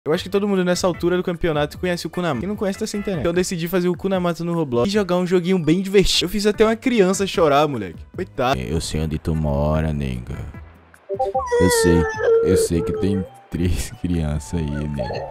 Eu acho que todo mundo nessa altura do campeonato conhece o Kunamata. Quem não conhece tá sem internet. Então eu decidi fazer o Kunamata no Roblox e jogar um joguinho bem divertido. Eu fiz até uma criança chorar, moleque. Coitado. Eu sei onde tu mora, nega. Eu sei que tem 3 crianças aí, nega.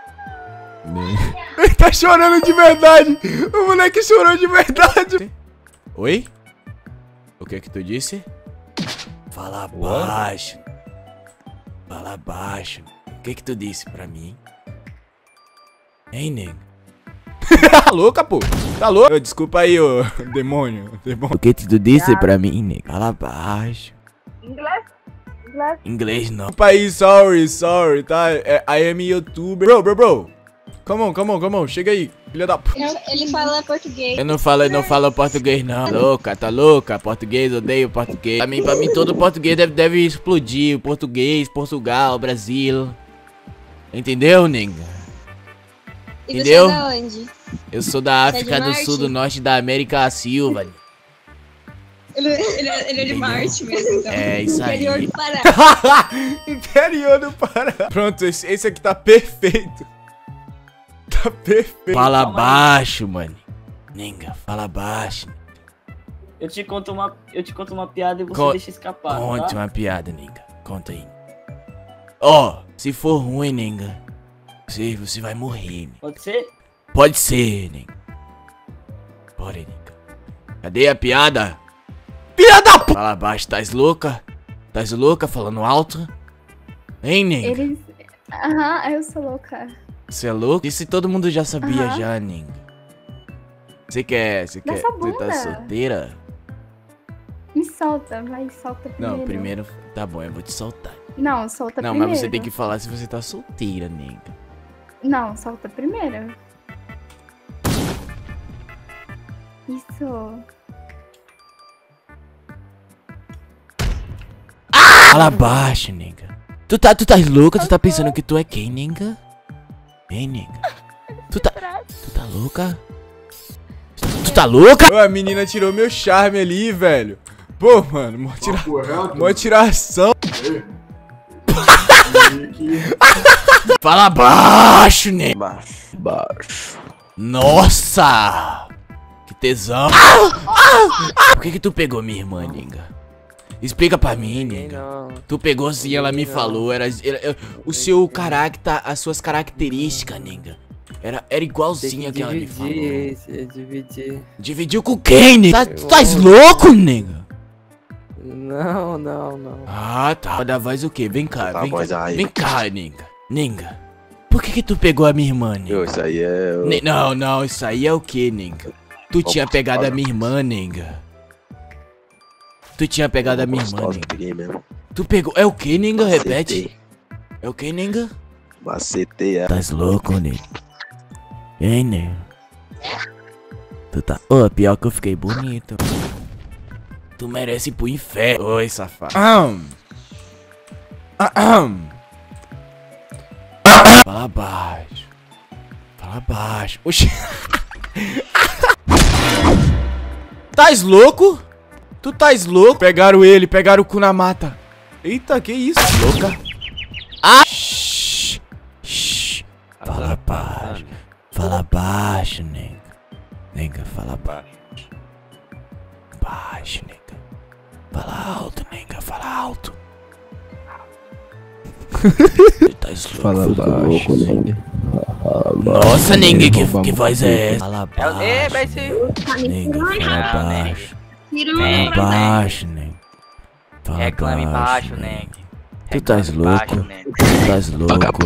Ele tá chorando de verdade. O moleque chorou de verdade. Oi? O que é que tu disse? Fala baixo. Fala baixo. O que tu disse pra mim? Hein, nego? Tá louca, pô? Tá louca? Desculpa aí, ô demônio. O que tu disse pra mim, nego? Fala baixo. Inglês? Inglês não. Desculpa aí, sorry, tá? I am YouTuber. Bro. Come on. Chega aí, filha da p... Ele fala português. Eu não falo português, não. Tá louca? Português, odeio português. Pra mim todo português deve explodir. Português, Portugal, Brasil. Entendeu, nega? E entendeu? você é da onde? Eu sou da África do Marte? Sul, do Norte, da América Silva. Ele é de Marte mesmo, então. É, isso aí. Interior do Pará. Interior do Pará. Pronto, esse aqui tá perfeito. Tá perfeito. Fala baixo, mano. Nega, fala baixo. Eu te conto uma piada e você deixa escapar. Conte tá? uma piada, nega. Conta aí. Ó, se for ruim, nega, você vai morrer, nega. Pode ser? Pode ser, nega. Bora, nega. Cadê a piada? Piada! Fala baixo, tás louca? Tás louca falando alto? Hein, nega? Eles... Aham, eu sou louca. Você é louco? Isso todo mundo já sabia já, nega. Você quer? Dessa Você tá bunda. solteira? Me solta, vai, solta primeiro. Não, primeiro... Tá bom, eu vou te soltar. Não, solta Não, primeiro. mas você tem que falar se você tá solteira, nega. Não, solta primeiro. Isso. Fala baixo, nega. Tu tá louca? Tu tá pensando que tu é quem, nega? Hein, nega? Tu tá louca? Tu tá louca? Ô, a menina tirou meu charme ali, velho. Pô, mano, mó tiração. Fala baixo, nega. Baixo. Nossa! Que tesão. Por que tu pegou minha irmã, nega? Explica pra mim, nega. Tu pegou sim, ela me falou. O seu caráter, as suas características, nega. Era igualzinha que ela me falou. Dividir. Dividiu com quem, nega? Tu tá louco, nega? Não. Ah, tá. Da voz o quê? Vem cá, Tá, vem voz cá. aí. Vem cá, nega. Nega. Por que tu pegou a minha irmã, nega? Isso aí é... Não, isso aí é o que, nega? Tu tinha pegado a minha irmã, nega. Tu tinha pegado a minha irmã, nega. Peguei mesmo. Tu pegou... É o que, nega? Macetei. Repete. É o que, nega? Macetei ela. Tá louco, nega? Hein, nega? Tu tá... Ô, pior que eu fiquei bonito. Tu merece ir pro inferno. Oi, safado. Fala baixo. Fala baixo. Oxi. Tás louco? Tu tás louco? Pegaram o Kunamata. Eita, que isso? Louca? Ah! Shhh. Fala baixo. Fala baixo, nega. Nega, fala baixo. Baixo, nega. Fala alto, nega. Fala alto. Fala baixo, nega. Nossa, nega, que voz é essa? Fala baixo. vai ser. Nega, fala baixo. Tirou. Fala baixo, nega. Fala Reclame baixo, nega. nega. Tu tás Reclame baixo, louco? nega. Tu tás louco?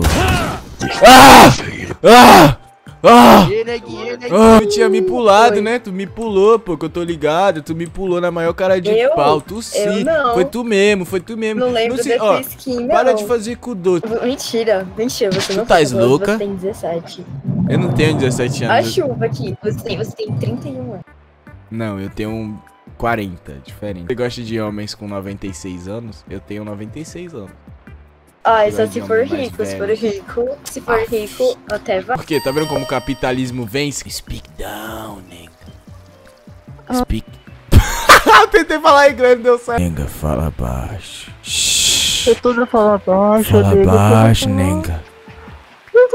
Tu tinha me pulado, né? Tu me pulou, pô, que eu tô ligado. Tu me pulou na maior cara de Eu? pau. Tu sim. Eu não. Foi tu mesmo. Não lembro sei, dessa skin, para não. de fazer com o doce. Mentira, você não tás falou, louca? Você tem 17. Eu não tenho 17 A anos. chuva aqui, você tem 31 anos. Não, eu tenho 40, diferente. Você gosta de homens com 96 anos? Eu tenho 96 anos. Ah, Apesar só de se for homem mais rico, se for velho. rico. Se for rico, até vai. Por quê? Tá vendo como o capitalismo vence? Speak down, nega. Speak. Eu tentei falar inglês, não deu certo. Nega, fala baixo. Shhh. Eu tô já falando baixo, Fala baixo, nega.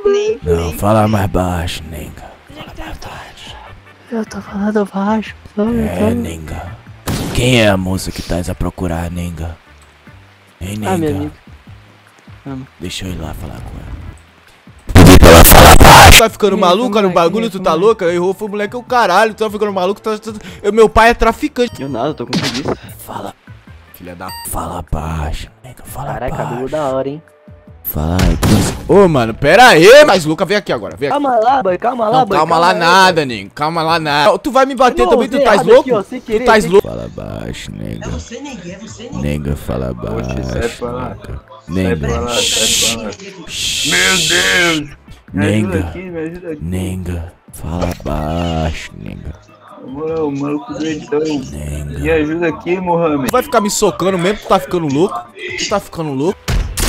Não, fala mais baixo, nega. Fala mais baixo. Eu tô falando baixo. É, nega. Quem é a moça que tá a procurar, nega? Hein, nega? minha amiga. Deixa eu ir lá falar com ela. Tu tá ficando maluca no bagulho, tu tá louca? Errou, foi moleque o caralho, tu tá ficando maluco, meu pai é traficante. Eu nada, tô com preguiça. Fala. Filha da... Fala baixo, nega. Fala Caraca, baixo. cabelo da hora, hein? Fala aí. Ô, mano, pera aí, mas Luca, vem aqui agora, vem aqui. Calma lá, boy, calma lá, Não, boy. calma lá nada, nego, calma lá nada. Tu vai me bater Não, também, tu dei tá errado louco? aqui, ó, sem querer, Tu tá sem- louco? Fala baixo, nega. É você, nega, é você, nega. Nega, fala baixo. sai pra lá. Nega. Sai pra lá. Meu Deus! Me ajuda Nega. aqui, me ajuda aqui. Nega. Fala baixo, nega. Na moral, o maluco doidão. Me Nega. ajuda aqui, Mohamed. Tu vai ficar me socando mesmo, tu tá ficando louco? Tu tá ficando louco?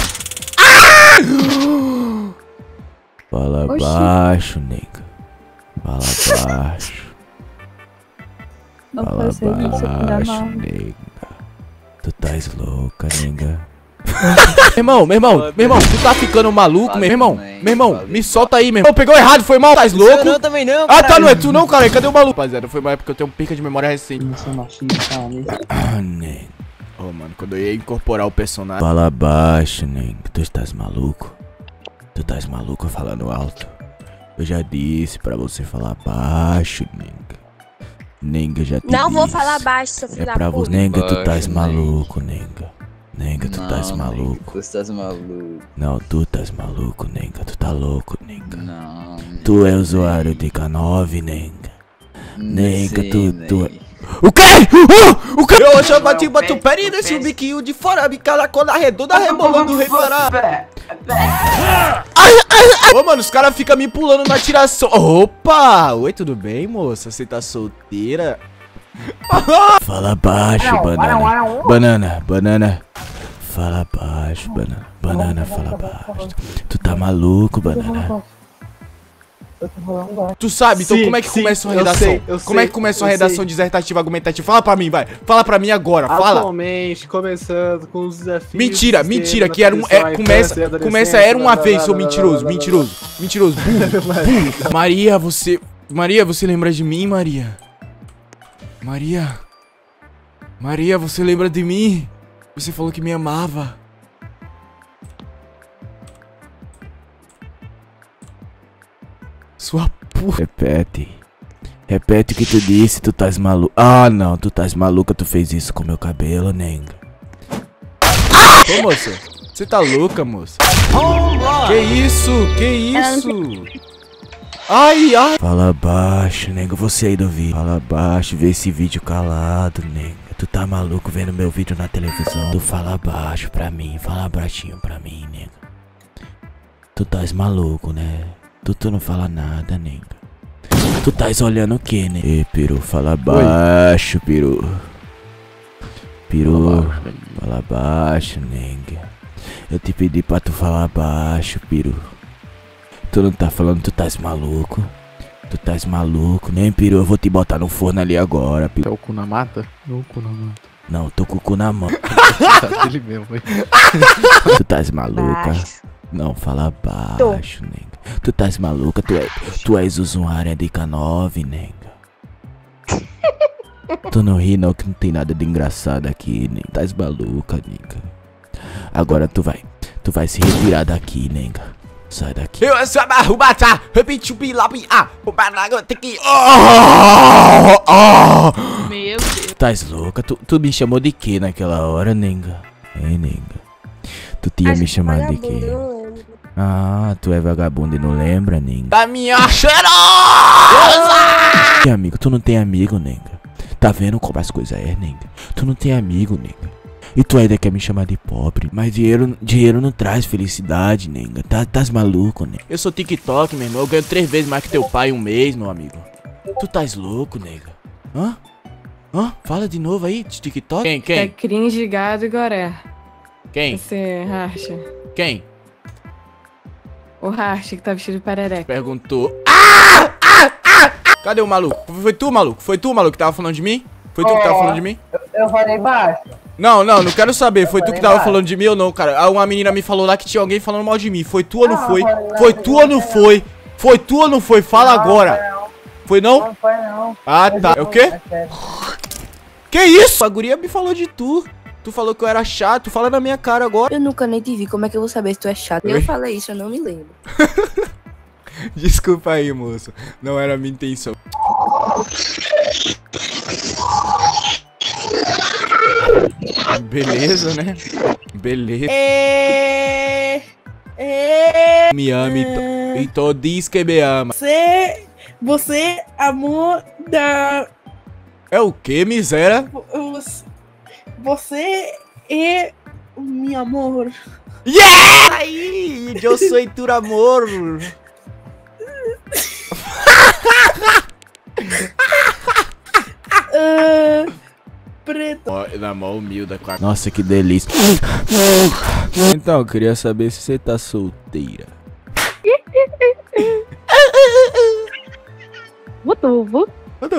Fala Oxi. baixo, nega. Fala baixo. Não Fala fazer isso, filha baixo, mal. nega. Tu tás louca, nega. meu irmão, tu tá ficando maluco, meu irmão? Meu irmão, me solta aí, meu irmão. Pegou errado, foi mal, tás louco? Não, também não, Ah, tá, caralho. não é tu não, cara, cadê o maluco? Rapaziada, foi uma época que eu tenho um pica de memória recente. Ah, nega. Ô, mano, quando eu ia incorporar o personagem... Fala baixo, nega. Tu estás maluco? Tu estás maluco falando alto? Eu já disse pra você falar baixo, nega. Nega, já te Não vou disse. falar baixo, seu filho É da pra puta. você. Nega, tu Baixo, estás nega. maluco, nega. Nega, tu estás maluco. Tu estás maluco. Não, tu estás maluco, nega. Tu tá louco, nega. Não. Tu é usuário de K9, nega. Nega, tu. O quê? O quê? Eu já bati o pé nesse biquinho de fora, bicara com a redonda, rebolando, reparar. Ô, mano, os caras ficam me pulando na tiração. Opa! Oi, tudo bem, moça? Você tá solteira? Fala baixo, banana. Banana. Fala baixo, banana. Banana, fala baixo. Tu tá maluco, banana? Tu sabe, então Sim, como é que sim, começa uma eu redação? sei, eu Como é sei, que começa uma eu redação sei. dissertativa argumentativa? Fala pra mim, vai. Fala pra mim agora, fala. Atualmente, começando com os desafios. Mentira, do mentira, sistema que era um. da transição à Começa, infância e começa, adolescência, era uma blá, vez, blá, seu blá, mentiroso, blá, blá, mentiroso, mentiroso, burro. Maria, você. Maria, você lembra de mim, Maria? Maria. Maria, você lembra de mim? Você falou que me amava. Sua puta. Repete. Repete o que tu disse, tu tás maluco. Ah, não, tu tás maluca, tu fez isso com meu cabelo, nega. Ô, moça, você tá louca, moça? Que isso? Que isso? Ai, ai. Fala baixo, nega, você aí do vídeo. Fala baixo, vê esse vídeo calado, nega. Tu tá maluco vendo meu vídeo na televisão? Tu fala baixo pra mim, fala baixinho pra mim, nega. Tu tás maluco, né? Tu não fala nada, nega. Tu tás olhando o que, né? Ei, peru, fala baixo, peru. Peru, fala baixo, nega. Eu te pedi pra tu falar baixo, peru. Tu não tá falando, tu tás maluco. Tu tás maluco, nem peru, eu vou te botar no forno ali agora, peru. É o cu na mata? Não, o cu na mata. Não, tô com o cu na mão. Ele mesmo, velho. Tu tás maluca? Não, fala baixo, nega. Tu tás maluca? Tu és usuária de K9, nega. Tu não ri não, que não tem nada de engraçado aqui, nega. Tás maluca, nega. Agora tu vai se retirar daqui, nega. Sai daqui. Eu sou a Rubata, repite o pilapi, o banago tem que. Meu Deus. Tás louca? Tu me chamou de quê naquela hora, nega? Hein, nega? Tu tinha me chamado de quê? Ah, tu é vagabundo e não lembra, nega? Da minha cheirosa! E amigo, tu não tem amigo, nega. Tá vendo como as coisas é, nega? Tu não tem amigo, nega. E tu ainda quer me chamar de pobre. Mas dinheiro não traz felicidade, nega. Tás maluco, nega. Eu sou TikTok, meu irmão. Eu ganho 3 vezes mais que teu pai em um mês, meu amigo. Tu tás louco, nega. Hã? Fala de novo aí, de TikTok. É Quem? cringe, gado e goré. Quem? Esse racha. Quem? O racha que tá vestido de perereca. Perguntou. Cadê o maluco? Foi tu, maluco? Foi tu, maluco, que tava falando de mim? Foi tu que tava falando de mim? Eu falei baixo. Não quero saber. Foi tu que tava falando de mim ou não, cara? Uma menina me falou lá que tinha alguém falando mal de mim. Foi tu ou não foi? Foi tu ou não foi? Foi tu ou não foi? Fala agora. Foi não? Não foi não. Ah, tá. É o quê? Que isso? A guria me falou de tu. Tu falou que eu era chato. Fala na minha cara agora. Eu nunca nem te vi. Como é que eu vou saber se tu é chato? Oi? Eu falei isso, eu não me lembro. Desculpa aí, moço. Não era a minha intenção. Beleza, né? Beleza. Me ama então diz que me ama. Você, amor da... É o que, miséria? Você é meu amor. Yeah! Aí, eu sou tu amor. Preto. Ó, na mão humilde com a... Nossa, que delícia. Então, eu queria saber se você tá solteira. Botuvo.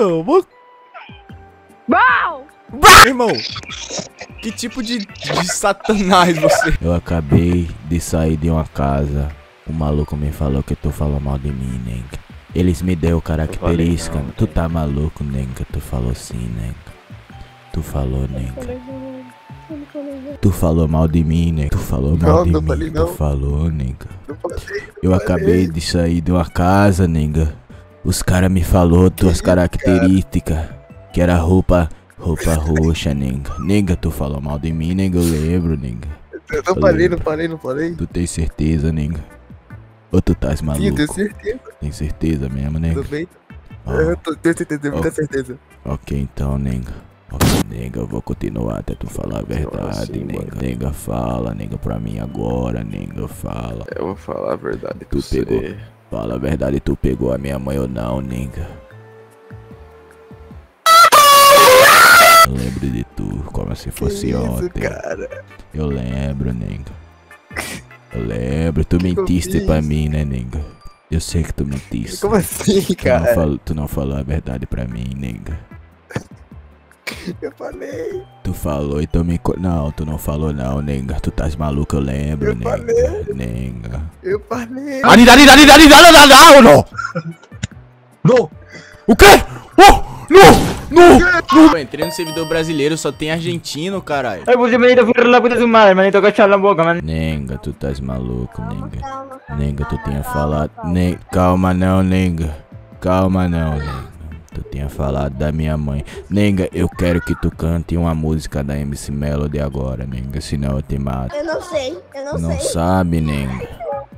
Irmão, que tipo de satanás você? Eu acabei de sair de uma casa. O maluco me falou que tu falou mal de mim, nega. Eles me deu característica. Tu tá maluco, nega? Tu falou sim, nega. Tu falou, nega. Tu falou mal de mim, nega. Tu falou mal de mim. Tu falou, nega. Eu acabei de sair de uma casa, nega. Os caras me falou tuas características. Que era roupa roxa, nega. Nega, tu falou mal de mim, nega. Eu lembro, nega. Eu não falei. Tu tem certeza, nega? Ou tu tá maluco? Sim, tenho certeza. Tem certeza mesmo, nega? Tudo bem? Oh. Eu tenho certeza, muita certeza. Ok, então, nega. Ok, nega, eu vou continuar até tu falar a verdade, assim, nega. mano. Nega, fala, nega, pra mim agora, nega, fala. Eu vou falar a verdade. Tu pegou. Fala a verdade, tu pegou a minha mãe ou não, nega? Eu lembro de tu, como se fosse ontem. Cara? Eu lembro, nega. Eu lembro, tu mentiste pra mim, né, nega? Eu sei que tu mentiste. Como assim, cara? Tu não falou a verdade pra mim, nega. Eu falei. Tu falou, então me... Não, tu não falou não, nega. Tu tás maluco, eu lembro, nega. Nega. Eu falei. Não! Não! O quê? Não! Entrei no servidor brasileiro, só tem argentino, caralho. Ai, você manito, fui la puta de su madre, manito, cachar na boca, mano. Nega, tu tás maluco, nega. Nega, tu tinha falado... Calma não, nega. Calma não, nega. Tu tinha falado da minha mãe. Nega, eu quero que tu cante uma música da MC Melody agora, nega. Senão eu te mato. Eu não sei, Não sabe, nega.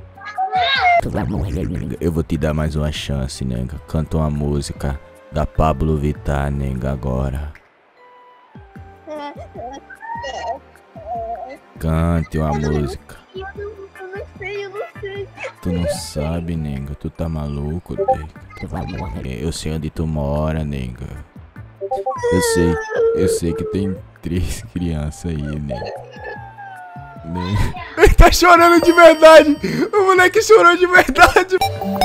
Eu vou te dar mais uma chance, nega. Canta uma música da Pablo Vittar, nega, agora. Cante uma música. Eu não sei. Tu não sabe, nega. Tu tá maluco, nega. Eu sei onde tu mora, nega. Eu sei que tem 3 crianças aí, nega. Ele tá chorando de verdade. O moleque chorou de verdade.